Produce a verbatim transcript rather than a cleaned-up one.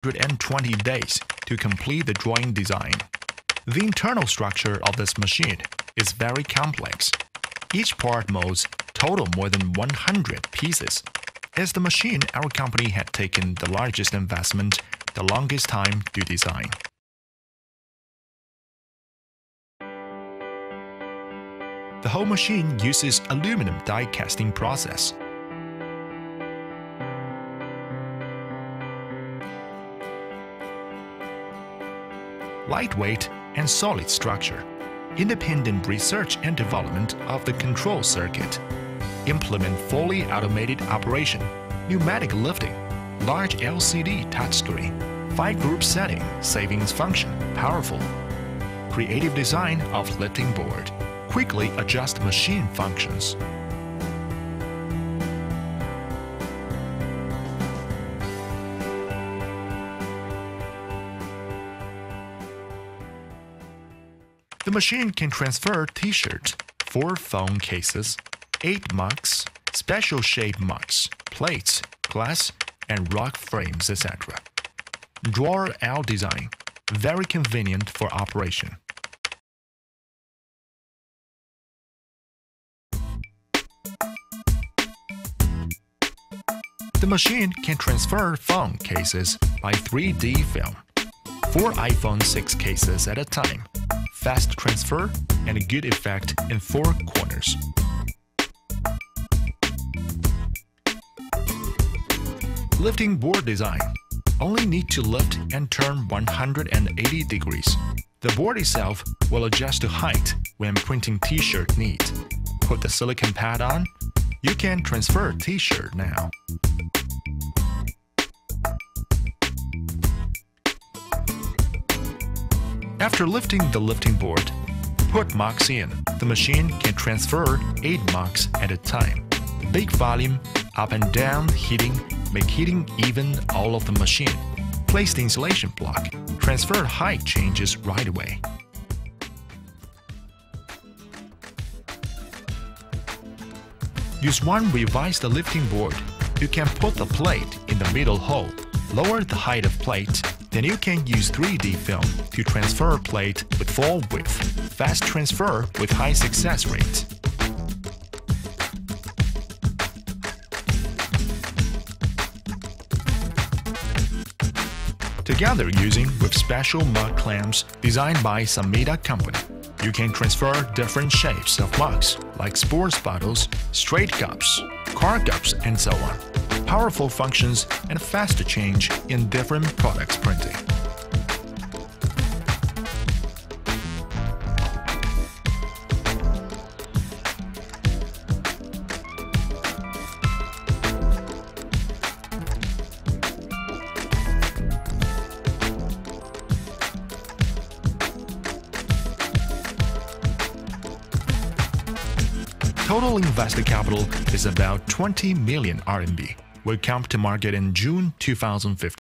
one hundred twenty days to complete the drawing design. The internal structure of this machine is very complex. Each part molds total more than one hundred pieces. As the machine, our company had taken the largest investment, the longest time to design. The whole machine uses aluminum die casting process. Lightweight and solid structure. Independent research and development of the control circuit. Implement fully automated operation. Pneumatic lifting. Large L C D touchscreen. Five group setting, savings function, powerful. Creative design of lifting board. Quickly adjust machine functions. The machine can transfer T-shirts, four phone cases, eight mugs, special shape mugs, plates, glass, and rock frames, et cetera. Drawer L design, very convenient for operation. The machine can transfer phone cases by three D film. Four iPhone six cases at a time. Fast transfer and a good effect in four corners. Lifting board design. Only need to lift and turn one hundred eighty degrees. The board itself will adjust to height when printing T-shirt neat. Put the silicone pad on. You can transfer T-shirt now. After lifting the lifting board, put mugs in. The machine can transfer eight mugs at a time. Big volume, up and down heating, make heating even all of the machine. Place the insulation block. Transfer height changes right away. Use one revised lifting board. You can put the plate in the middle hole. Lower the height of plate. Then you can use three D film to transfer plate with full width. Fast transfer with high success rate. Together using with special mug clamps designed by Samida Company, you can transfer different shapes of mugs like sports bottles, straight cups, car cups, and so on. Powerful functions and faster change in different products printing. Total invested capital is about twenty million R M B. Will come to market in June two thousand fifteen.